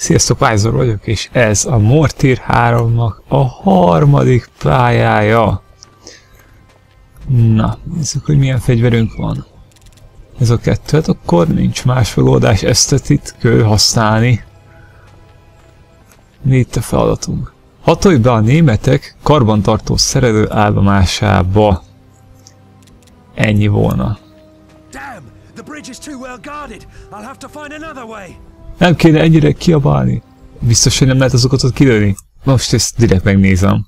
Sziasztok, Pázor vagyok, és ez a Mortír 3-nak a harmadik pályája. Na, nézzük, hogy milyen fegyverünk van. Ez a kettő, hát akkor nincs más megoldás, ezt itt kell használni. Mi itt a feladatunk? Hatolj be a németek karbantartó szerelő állomásába. Ennyi volna. Nem kéne ennyire kiabálni. Biztos, hogy nem lehet azokat ott kilőni. Most ezt direkt megnézem.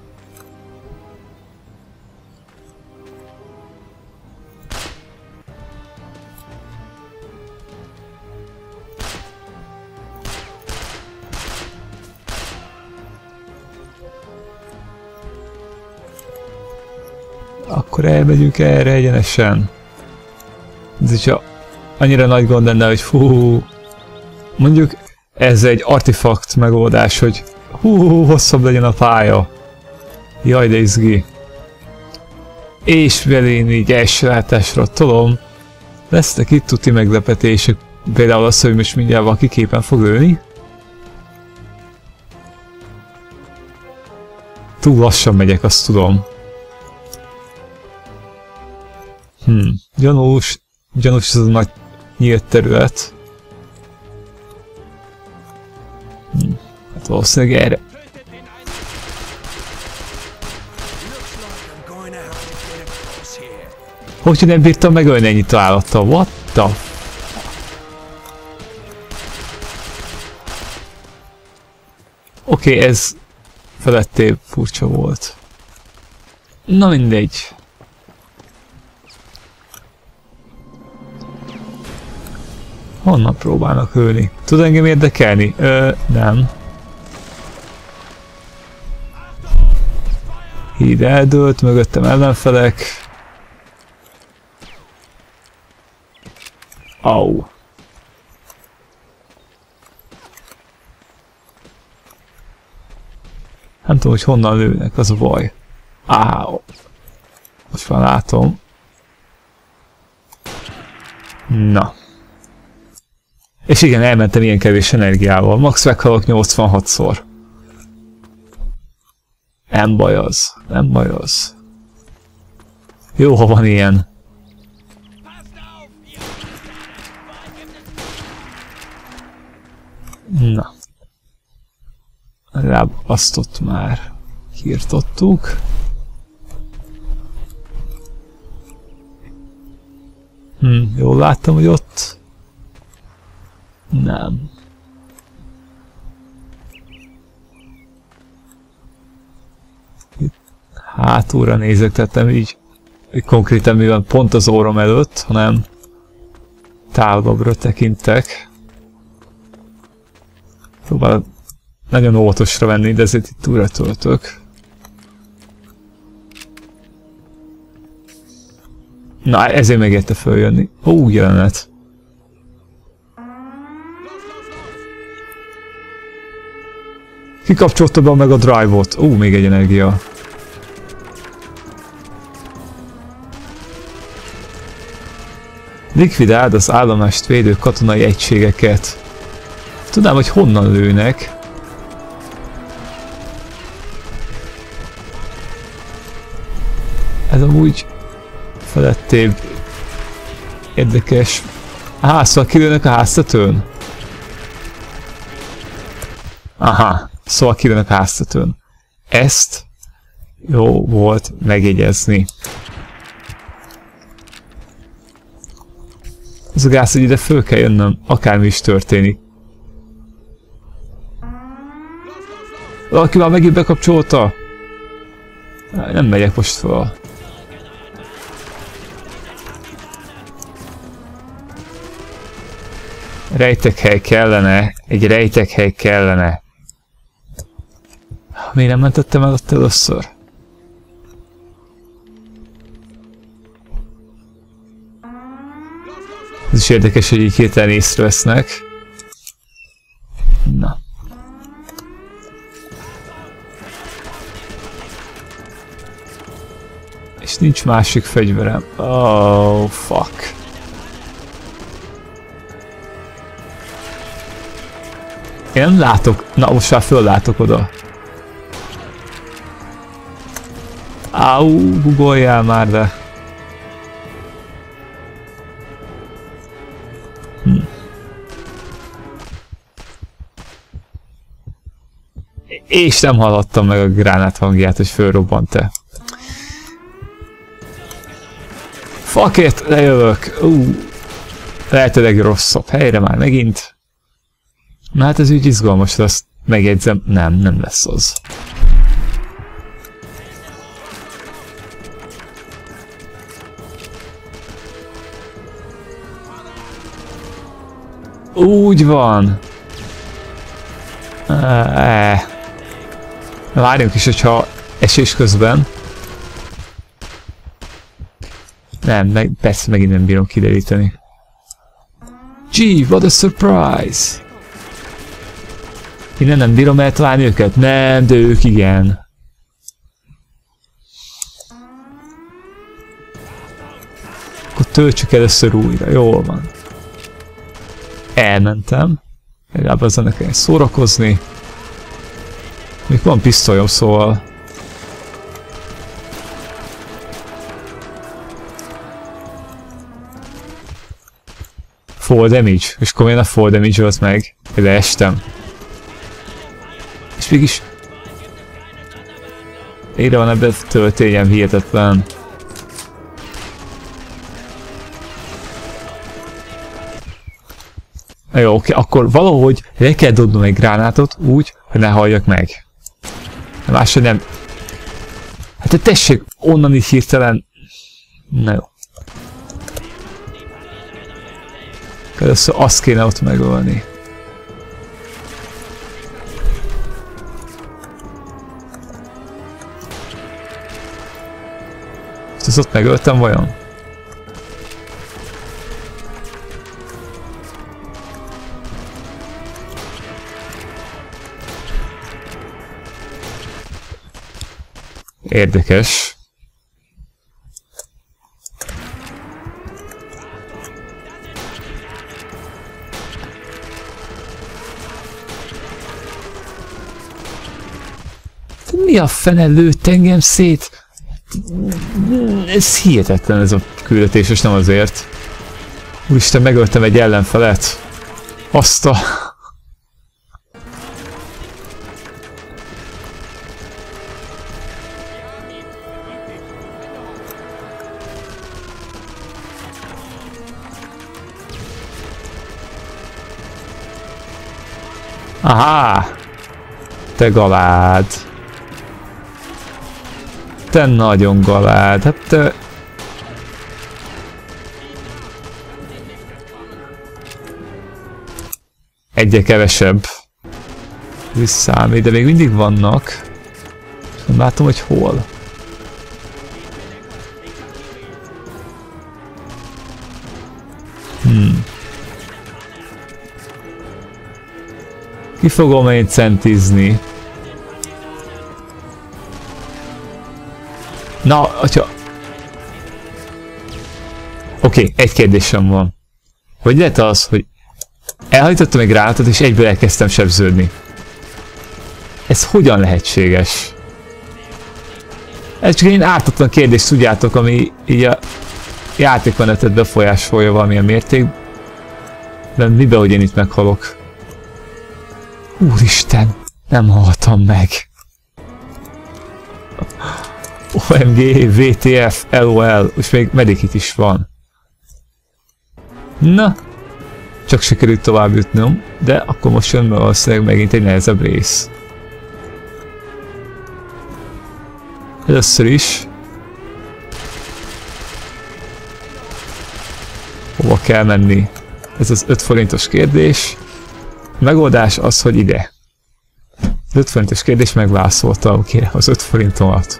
Akkor elmegyünk erre egyenesen. Ez is annyira nagy gond lenne, hogy hú. Mondjuk ez egy artefakt megoldás, hogy hosszabb legyen a pálya. Jaj, de izgi. És velén így első látásra tolom. Lesznek itt tuti meglepetések. Például az, hogy most mindjárt valaki képen fog lőni. Túl lassan megyek, azt tudom. Gyanús ez a nagy nyílt terület. Hát valószínűleg erre. Hogy nem bírtam megölni ennyit állattal? What the Oké, ez felettébb furcsa volt. Na mindegy. Honnan próbálnak lőni? Tud engem érdekelni? Nem. Híd eldőlt, mögöttem ellenfelek. Au. Nem tudom, hogy honnan lőnek, az a baj. Áó. Most már látom. Na. És igen, elmentem ilyen kevés energiával. Max meghalok 86-szor. Nem baj az. Nem baj az. Jó, ha van ilyen. Na. Legalább azt ott már kiirtottuk. Jól láttam, hogy ott... Nem. Itt hátulra nézek, tehát nem így konkrétan mivel pont az órom előtt, hanem távolabbra tekintek. Próbálok nagyon óvatosra venni, de ezért itt újra töltök. Na, ezért megérte följönni. Ó, jelenet. Kikapcsolta be meg a drive-ot. Ó, még egy energia. Likvidáld az állomást védő katonai egységeket. Tudnám, hogy honnan lőnek. Ez amúgy felettébb érdekes. Szóval kilőnek a háztetőn? Aha. Szóval kilőnek a háztetőn. Ezt jó volt megjegyezni. Az a gáz, hogy ide föl kell jönnöm, akármi is történik. Valaki már megint bekapcsolta? Nem megyek most fel. Rejtekhely kellene. Egy rejtekhely kellene. Miért nem mentettem el ott először? Ez is érdekes, hogy így hirtelen észrevesznek. Na. És nincs másik fegyverem. Oh, fuck. Én nem látok. Na, most már föllátok oda. Áú, gugoljál már, de... És nem hallottam meg a gránát hangját, hogy fölrobbant-e. Fuck it, lejövök. Lehetőleg rosszabb helyre már megint. Na hát ez úgy izgalmas, de azt megjegyzem, nem lesz az. Úgy van. Várjunk is, hogyha esés közben. Nem, persze megint nem bírom kideríteni. Gee, what a surprise! Innen nem bírom eltalálni őket? Nem, de ők igen. Akkor töltsük először újra, jól van. Elmentem. Legalább azzal ne kell szórakozni. Még van pisztolyom, szóval... Fall damage. És komolyan a fall damage volt meg. Leestem. És mégis... Ére van ebben töltényem, hihetetlen. Jó, oké, akkor valahogy le kell dobnom egy gránátot úgy, hogy ne halljak meg. Máshogy nem... Hát te tessék, onnan is hirtelen... Na jó. Először azt kéne ott megölni. Ezt ott megöltem vajon? Érdekes. Mi a fene lőtt engem szét? Ez hihetetlen ez a küldetés, és nem azért. Úristen, megöltem egy ellenfelet. Azt a... Aha! Te galád! Te nagyon galád! Hát te... Egyre kevesebb. Visszámít, de még mindig vannak. Nem látom, hogy hol. Ki fogom én centizni? Na, hogyha... Oké, egy kérdésem van. Hogy lehet az, hogy elhajtottam egy gránátot és egyből elkezdtem sebződni? Ez hogyan lehetséges? Ez csak egy ártatlan kérdés, tudjátok, ami így a játékmenetet befolyásolja valamilyen mértékben. Miben, hogy én itt meghalok? Úristen, nem haltam meg. OMG, VTF, LOL, és még medikit is van. Na, csak sikerült tovább jutnom, de akkor most jön valószínűleg megint egy nehezebb rész. Először is. Hova kell menni? Ez az 5 forintos kérdés. A megoldás az, hogy ide. Az 5 forintos kérdés megválaszolta, oké, az 5 forintomat.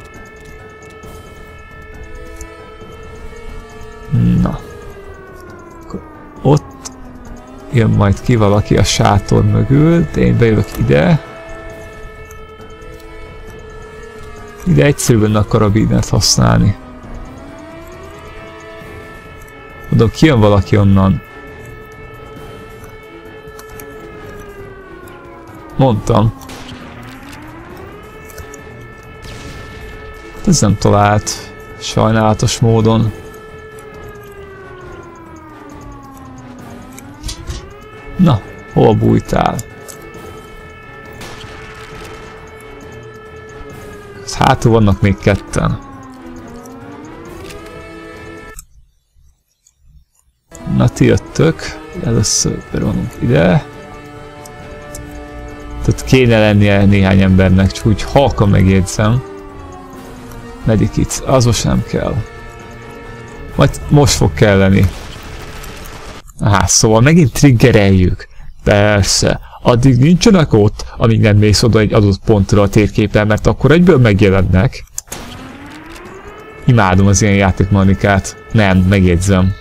Na. Akkor ott jön majd ki valaki a sátor mögül, de én bejövök ide. Ide egyszerűen a karabinert használni. Mondom, kijön valaki onnan. Mondtam. Ez nem talált. Sajnálatos módon. Na, hol bújtál? Hátul vannak még ketten. Na, ti jöttök. Először beronunk ide. Tehát kéne lennie néhány embernek, csak úgy halkan megjegyzem. Medikit, az most nem kell. Majd most fog kelleni. Szóval megint triggereljük. Persze, addig nincsenek ott, amíg nem mész oda egy adott pontra a térképen, mert akkor egyből megjelennek. Imádom az ilyen játékmechanikát. Nem, megjegyzem.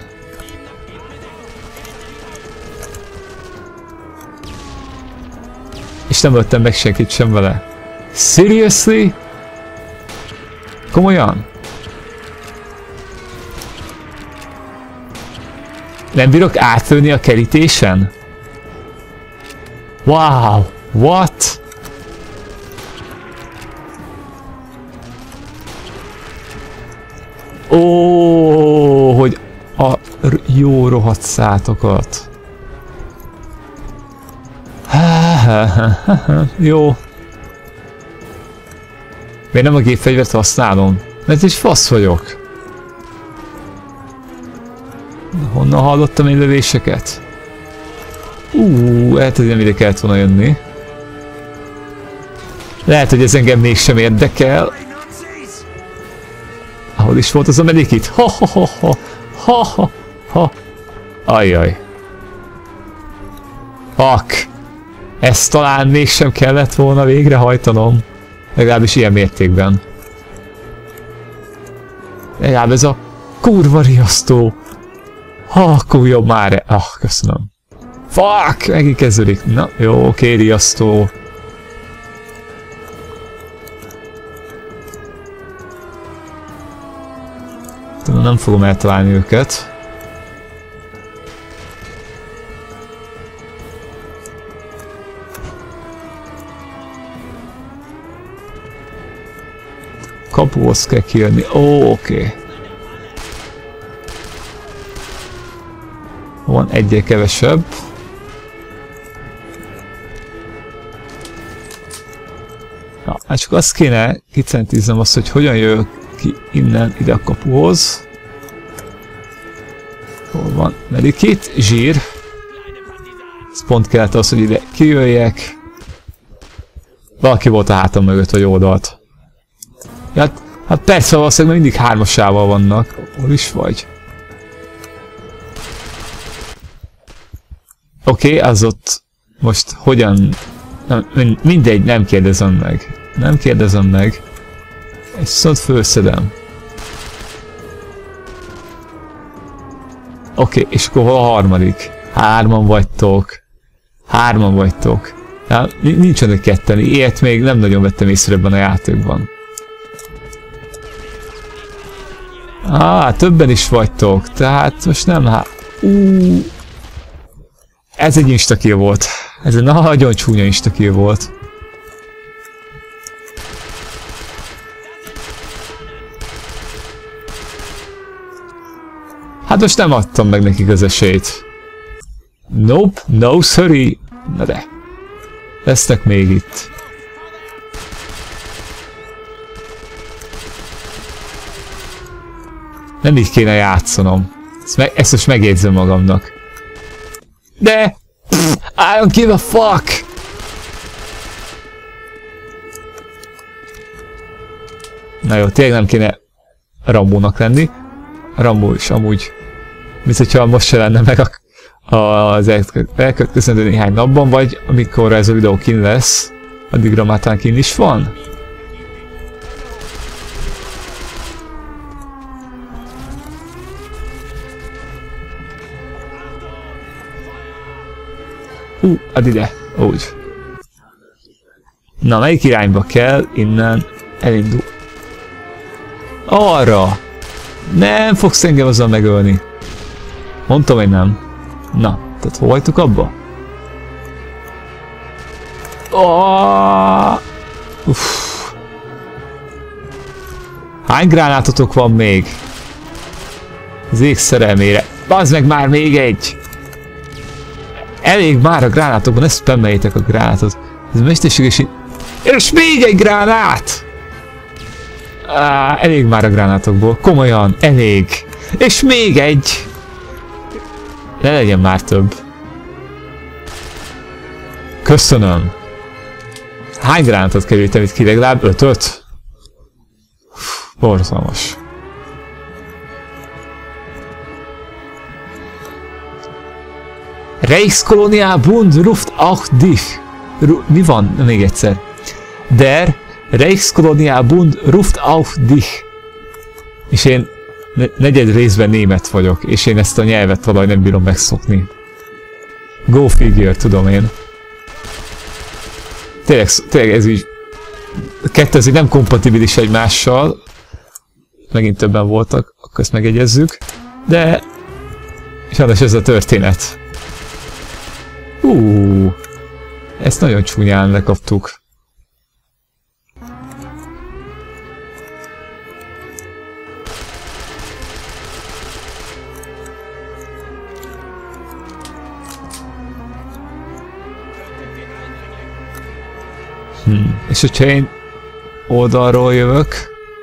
És nem öltem meg senkit sem vele. Seriously? Komolyan? Nem bírok átlőni a kerítésen? Wow! What? Ó, hogy a jó rohadt szátokat. Jó. Miért nem a gépfegyvert használom? Mert is fasz vagyok. Honnan hallottam én lövéseket? Lehet, hogy nem ide kellett volna jönni. Lehet, hogy ez engem mégsem érdekel. Ahol is volt az a medikit? Ha. Ajjaj. Fuck. Ezt talán mégsem kellett volna végrehajtanom. Legalábbis ilyen mértékben. Legalább ez a kurva riasztó. Akkor jobb már. Köszönöm. Fuck! Megint kezdődik. Na, jó, oké, riasztó. Nem fogom eltalálni őket. Kapuhoz kell kijönni. Oké. Van egyel kevesebb. Na, hát csak azt kéne kicentíznem azt, hogy hogyan jövök ki innen ide a kapuhoz. Hol van? Medikit? Zsír. Ez pont kellett az, hogy ide kijöjjek. Valaki volt a hátam mögött, vagy oldalt. Ja, hát persze, valószínűleg mindig hármasával vannak. Hol is vagy? Oké, az ott most hogyan... Mindegy, nem kérdezem meg. Nem kérdezem meg. Egy szót fölszedem. Oké, és akkor hol a harmadik? Hárman vagytok. Hárman vagytok. Nincs olyan ketten, ilyet még nem nagyon vettem észre ebben a játékban. Többen is vagytok, tehát most nem Ez egy instakill volt. Ez egy nagyon csúnya instakill volt. Hát most nem adtam meg nekik az esélyt. Nope, no sorry. Na de. Lesznek még itt. Nem így kéne játszanom. Ezt most megjegyzem magamnak. De! I don't give a fuck! Na jó, tényleg nem kéne Rambónak lenni. Rambó is amúgy, mint hogyha most se lenne meg az elkövetkezendő néhány napban, vagy amikor ez a videó kin lesz, addigra már talán kin is van. Add ide, úgy. Na, melyik irányba kell innen elindul? Arra! Nem fogsz engem azzal megölni. Mondtam, hogy nem. Na, tehát hol hagytuk abba? Oh! Hány gránátotok van még? Az ég szerelmére. Bazd meg már még egy! Elég már a gránátokban, ne spammeljétek a gránátot. Ez mesterséges... És még egy gránát! Elég már a gránátokból. Komolyan, elég. És még egy! Ne legyen már több. Köszönöm. Hány gránátot kerültem itt ki? Legalább 5-öt? Borzalmas. Reichskolonia-Bund ruft auch dich. Mi van? Még egyszer. Der Reichskolonia-Bund ruft auch dich. És én negyed részben német vagyok, és én ezt a nyelvet valahogy nem bírom megszokni. Go figure, tudom én. Tényleg ez így... A kettő ez így nem kompatibilis egymással. Megint többen voltak, akkor ezt megegyezzük. De... sajnos ez a történet. Ezt nagyon csúnyán lekaptuk. És hogyha én oldalról jövök...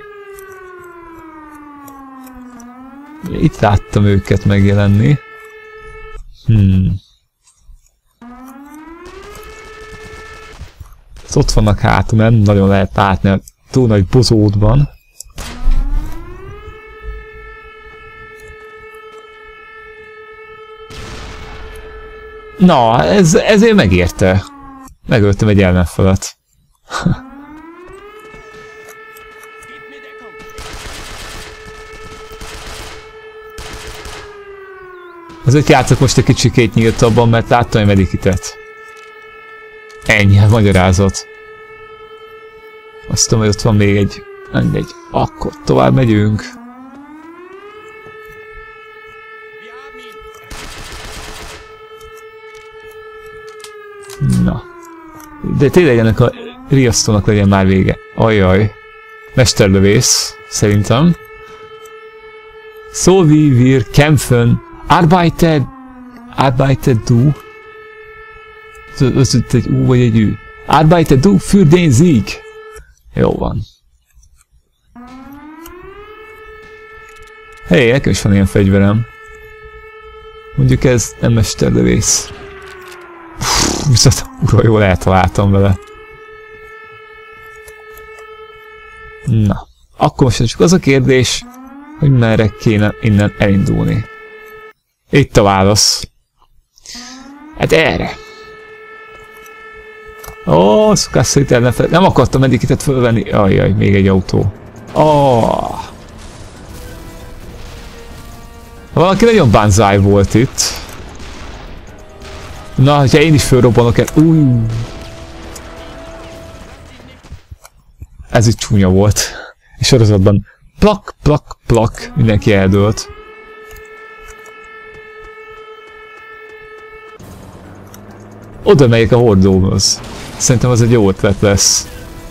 Itt láttam őket megjelenni. Ott vannak hátul, nem nagyon lehet látni a túl nagy bozótban. Na, ezért megérte. Megöltem egy ellenfelet. Azért játszok most egy kicsikét nyíltabban, mert láttam egy medikitet. Ennyi a magyarázat. Azt tudom, hogy ott van még egy... mindegy. Akkor tovább megyünk. Na. De tényleg ennek a riasztónak legyen már vége. Ajjaj. Mesterlövész, szerintem. So wie wir kämpfen. Arbeitet du. Az itt egy U vagy egy Ü. Arbeitet du für den Sieg. Jó van. Hé, nekem is van ilyen fegyverem. Mondjuk ez nem mesterlövész. Viszont ura, jól eltaláltam vele. Na, akkor most csak az a kérdés, hogy merre kéne innen elindulni. Itt a válasz. Hát erre. Ó, szokásszait ellenfelet. Nem akartam medikitet fölvenni. Ajjaj, még egy autó. Valaki nagyon banzai volt itt. Na, hogyha én is fölrobbanok el. Ez itt csúnya volt. És sorozatban plak, plak, plak. Mindenki eldőlt. Oda megyek a hordóhoz. Szerintem az egy jó ötlet lesz.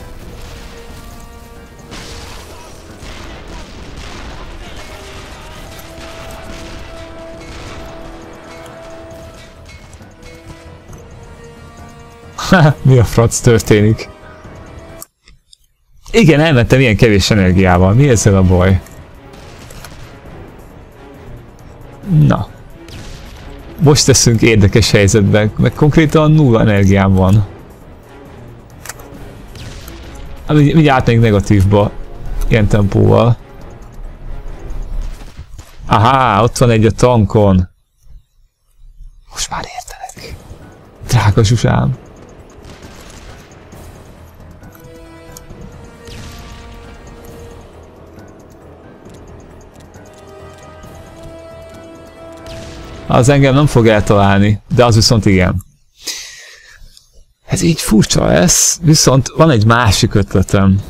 Mi a franc történik? Igen, elmentem ilyen kevés energiával. Mi ezzel a baj? Na. Most teszünk érdekes helyzetben, meg konkrétan 0 energiám van. Mindjárt még negatívba. Ilyen tempóval. Ahá, ott van egy a tankon. Most már értelek. Drága Zsuzsám. Az engem nem fog eltalálni, de az viszont igen. Ez így furcsa lesz, viszont van egy másik ötletem.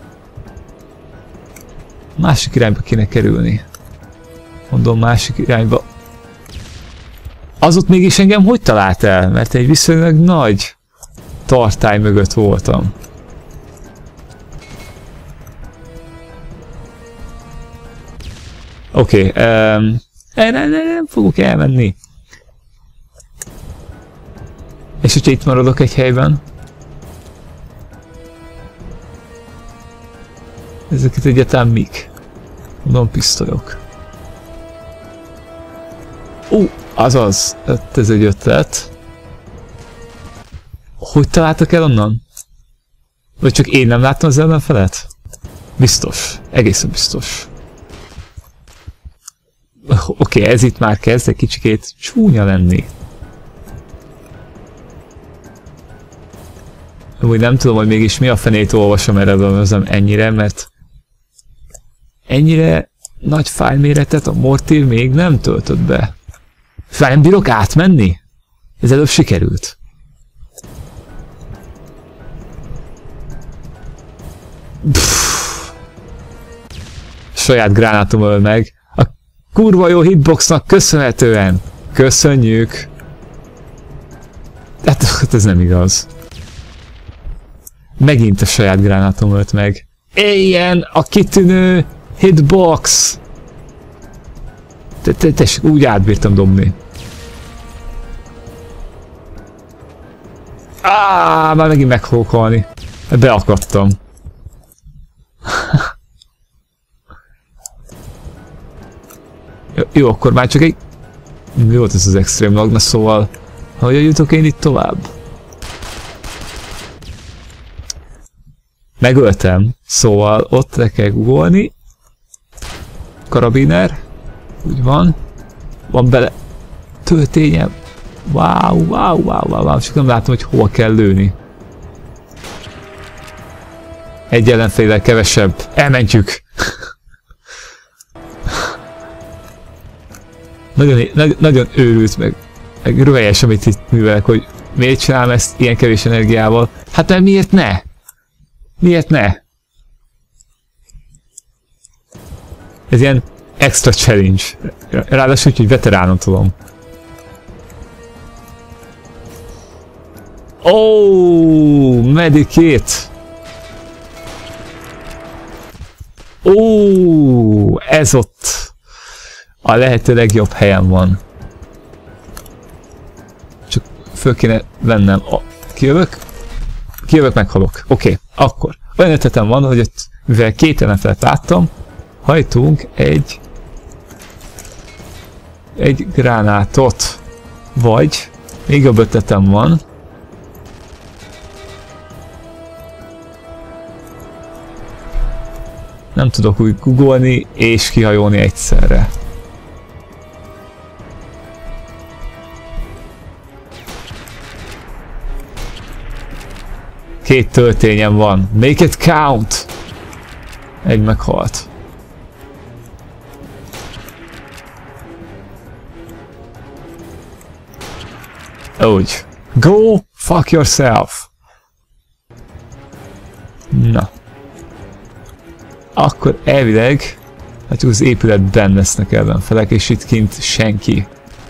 Másik irányba kéne kerülni. Mondom, másik irányba. Az ott mégis engem hogy talált el? Mert egy viszonylag nagy tartály mögött voltam. Oké, nem fogok elmenni. És hogyha itt maradok egy helyben? Ezeket egyáltalán mik? Mondom, pisztolyok. Azaz, ez egy ötlet. Hogy találtak el onnan? Vagy csak én nem láttam az ellenfelet? Biztos, egészen biztos. Oké, ez itt már kezd egy kicsikét csúnya lenni. Úgy nem tudom, hogy mégis mi a fenét olvasom erre ennyire, mert ennyire nagy fájlméretet a Mortír még nem töltött be. Fel nem bírok átmenni? Ez előbb sikerült. Saját gránátom öl meg. A kurva jó hitboxnak köszönhetően. Köszönjük. Hát ez nem igaz. Megint a saját gránátom ölt meg. Éljen a kitűnő hitbox! Tessék, úgy átbírtam dobni. Már megint meg fogok halni. Beakadtam. Jó, akkor már csak egy... Mi volt ez az extrém lag? Na szóval... Hogyan jutok én itt tovább? Megöltem. Szóval ott le kell googolni. Karabiner. Úgy van. Van bele... Töltényem. Wow. Csak nem látom, hogy hova kell lőni. Egy ellenféllel kevesebb. Elmentjük! nagyon őrült meg röhelyes, amit itt művelek, hogy miért csinálom ezt ilyen kevés energiával. Hát mert miért ne? Miért ne? Ez ilyen extra challenge. Ráadásul úgy, hogy veteránon tudom. Medikate! Ez ott a lehető legjobb helyen van. Csak föl kéne vennem. Kijövök, meghalok. Oké, akkor. Olyan ötletem van, hogy ott, mivel két ellenfelet láttam, hajtunk egy gránátot. Vagy még jobb ötletem van. Nem tudok úgy googolni és kihajolni egyszerre. Két töltényem van. Make it count! Egy meghalt. Úgy. Go fuck yourself! Na. Akkor elvileg, hát az épületben lesznek ellenfelek, és itt kint senki.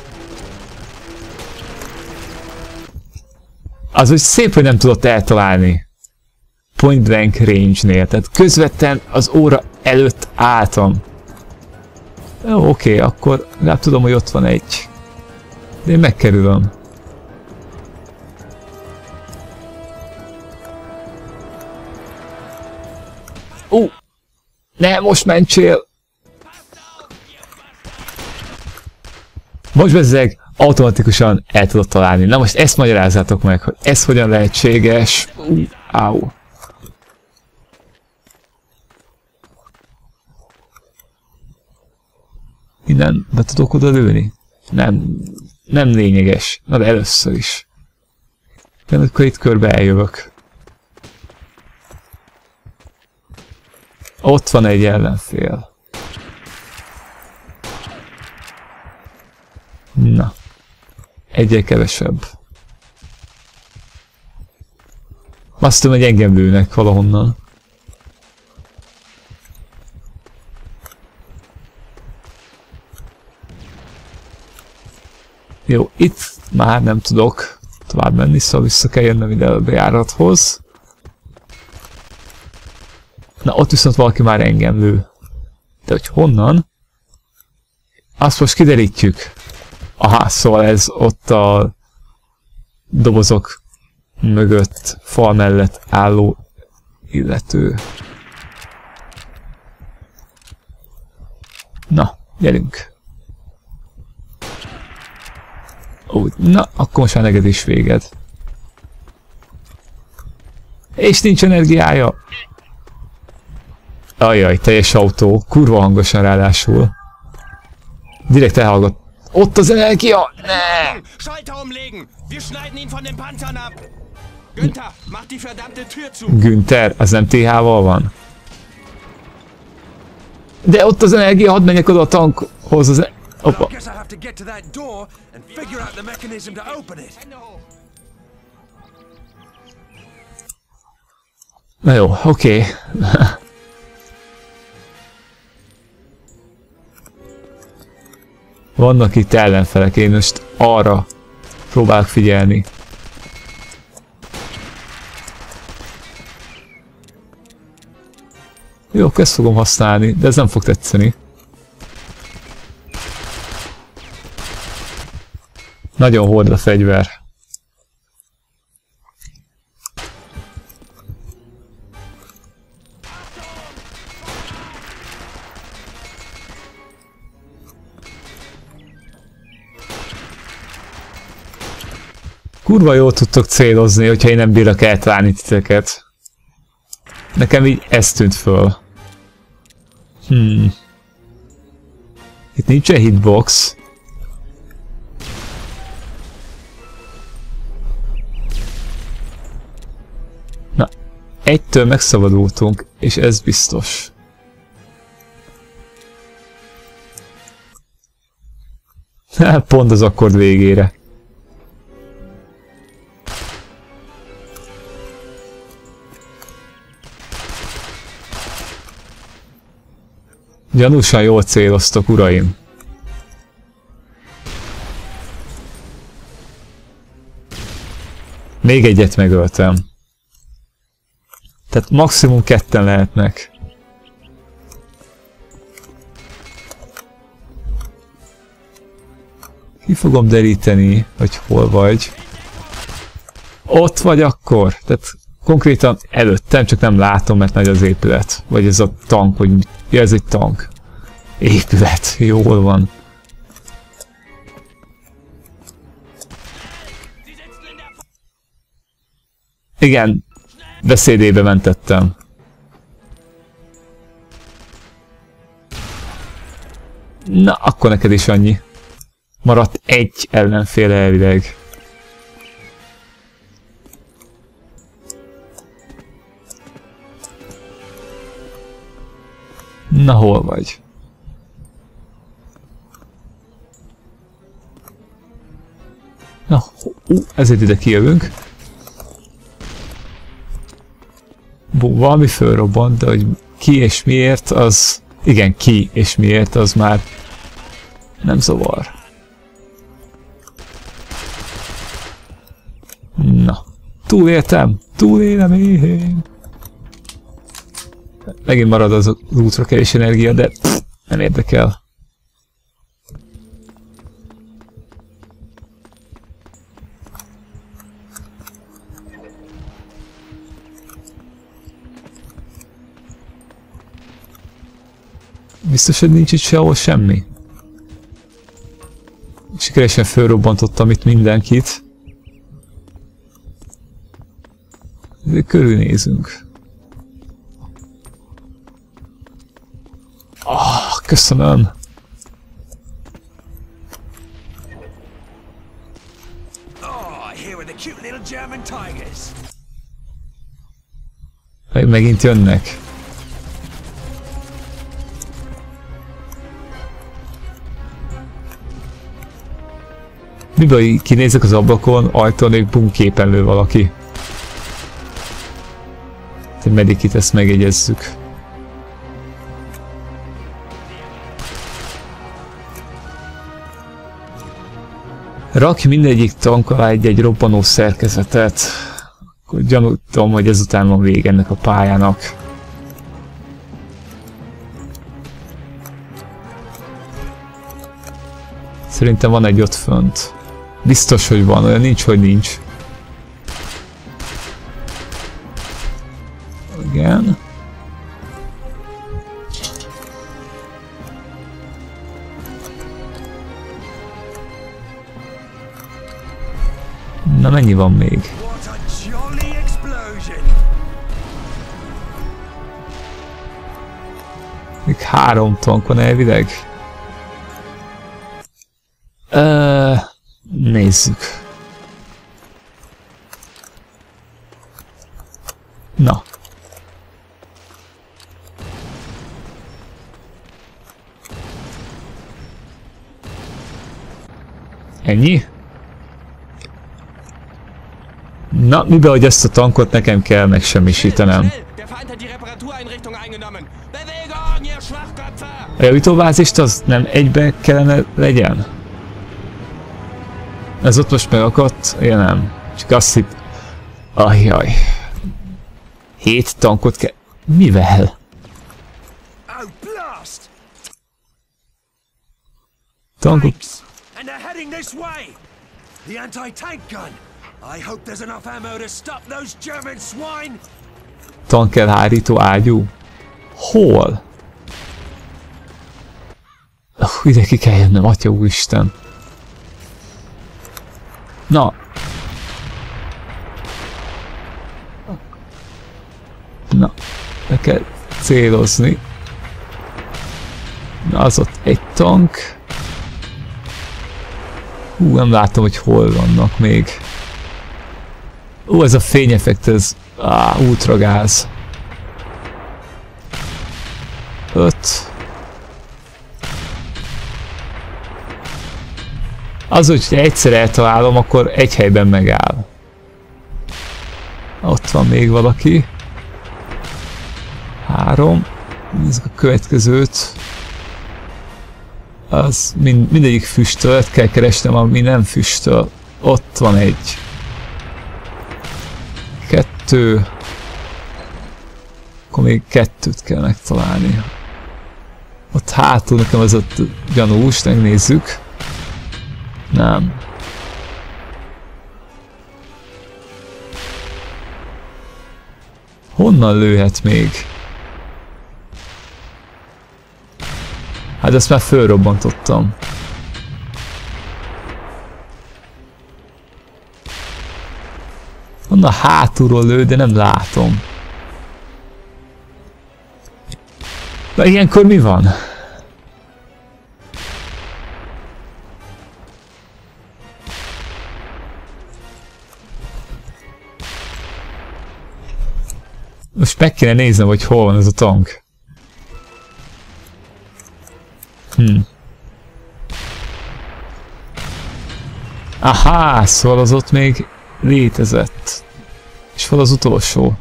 Az úgy szép, hogy nem tudott eltalálni. Point blank range-nél, tehát közvetlen az óra előtt álltam. Jó, oké, akkor nem tudom, hogy ott van egy. De én megkerülöm. Ne, most mentsél! Most bezzeg automatikusan el tudod találni. Na most ezt magyarázzátok meg, hogy ez hogyan lehetséges. Áú. Innen be tudok oda lőni? Nem lényeges. Na de először is. Akkor itt körbe eljövök. Ott van egy ellenfél. Na. Egyel kevesebb. Azt tudom, hogy engem lőnek valahonnan. Jó, itt már nem tudok tovább menni, szóval vissza kell jönnöm ide a bejárathoz. Na, ott viszont valaki már engem lő. De hogy honnan? Azt most kiderítjük. Aha, szóval ez ott a dobozok mögött, fal mellett álló illető. Na, gyerünk. Ó, na, akkor most már neked is véged. És nincs energiája. Ajjaj, teljes autó, kurva hangosan ráadásul. Direkt elhallgat. Ott az energia! Ne! Schalter umlegen! Wir schneiden ihn von den Panzern ab! Günther, mach die verdammte Tür zu! Günther, az nem TH-val van? De ott az energia, hadd menjek oda a tankhoz, az... Opa. Na jó, oké. Vannak itt ellenfelek, én most arra próbálok figyelni. Jó, ezt fogom használni, de ez nem fog tetszeni. Nagyon hord a fegyver. Kurva jól tudtok célozni, hogyha én nem bírok eltalálni titeket. Nekem így ez tűnt föl. Itt nincsen hitbox. Na, egytől megszabadultunk, és ez biztos. Pont az akkord végére. Gyanúsan jól céloztok, uraim. Még egyet megöltem. Tehát maximum ketten lehetnek. Ki fogom deríteni, hogy hol vagy. Ott vagy akkor. Tehát konkrétan előttem, csak nem látom, mert nagy az épület. Vagy ez a tank, hogy mit. Ja, ez egy tank. Épület. Jól van. Igen. Beszédébe mentettem. Na, akkor neked is annyi. Maradt egy ellenfél elvileg. Na, hol vagy? Na, ezért ide kijövünk. Valami fölrobbant, de hogy ki és miért, az... Igen, ki és miért, az már nem zavar. Na, túléltem! Túlélem én! Megint marad az útra kevés energia, de nem érdekel. Biztos, hogy nincs itt sehol semmi. Sikeresen fölrobbantottam itt mindenkit. De körülnézünk. Köszönöm. Megint jönnek. Miből kinézek az ablakon, ajtón, és bum, képen lő valaki. Egy medikit, ezt megjegyezzük. Rakj mindegyik tank alá egy robbanó szerkezetet. Akkor gyanújtom, hogy ezután van vége ennek a pályának. Szerintem van egy ott fönt. Biztos, hogy van, olyan nincs, hogy nincs. Igen. Na mennyi van még? Még 3 tank van elvileg. Nézzük. Na. Ennyi? Na, mivel hogy ezt a tankot nekem kell megsemmisítenem. A javítóbázist az nem egybe kellene legyen? Ez ott most megakadt? Ja nem. Csak azt hitt... Ajjaj. 7 tankot kell... Mivel? Tankok... Tankelhárító ágyú? Hol? Ide ki kell jönnöm, atya úristen. Na. Na. Le kell célozni. Na, az ott egy tank. Nem látom, hogy hol vannak még. Ez a fényeffekt, ez... ultragáz. 5. Az, hogyha egyszer eltalálom, akkor egy helyben megáll. Ott van még valaki. 3. Nézzük a következőt. Az mindegyik füstölt, kell keresnem, ami nem füstöl. Ott van egy. 2. Akkor még 2-t kell megtalálni. Ott hátul nekem az ott gyanús, megnézzük. Nem. Honnan lőhet még? Hát ezt már fölrobbantottam. Honnan hátulról lő, de nem látom. De ilyenkor mi van? Most meg kéne néznem, hogy hol van ez a tank. Aha, szóval az ott még létezett. És hol az utolsó?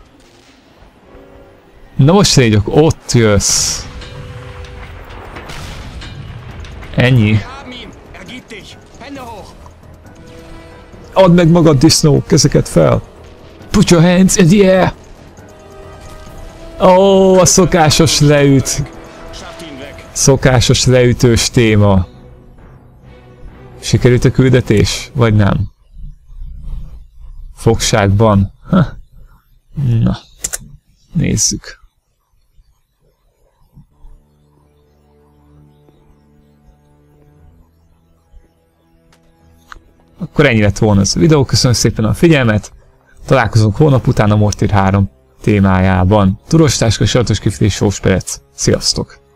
Na most légyek, ott jössz. Ennyi. Add meg magad, disznó, kezeket fel. Put your hands in the air. Ó, a szokásos leüt. Szokásos leütős téma. Sikerült a küldetés? Vagy nem? Fogságban. Na, nézzük. Akkor ennyi lett volna ez a videó. Köszönöm szépen a figyelmet. Találkozunk holnap után a Mortír 3 témájában. Turostáska, Sajátos Kifli és Sós Perec. Sziasztok!